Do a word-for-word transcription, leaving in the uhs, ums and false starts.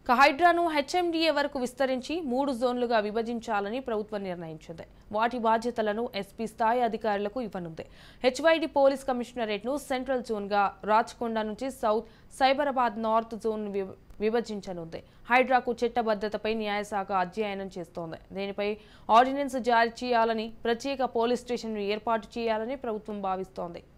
హైడ్రాను HMDA వరకు విస్తరించి మూడు జోన్లుగా విభజించాలని ప్రభుత్వం నిర్ణయించింది. వాటి బాధ్యతలను ఎస్పీ స్థాయి అధికారులకు ఇవ్వనుంది. హెచ్వైడి పోలీస్ కమిషనరేట్ను సెంట్రల్ జోన్గా, రాచకొండ నుంచి సౌత్, సైబరాబాద్ నార్త్ జోన్ విభజించనుంది. హైడ్రాకు చట్టబద్ధతపై న్యాయశాఖ అధ్యయనం చేస్తోంది. దీనిపై ఆర్డినెన్స్ జారీ చేయాలని, ప్రత్యేక పోలీస్ స్టేషన్ను ఏర్పాటు చేయాలని ప్రభుత్వం భావిస్తోంది.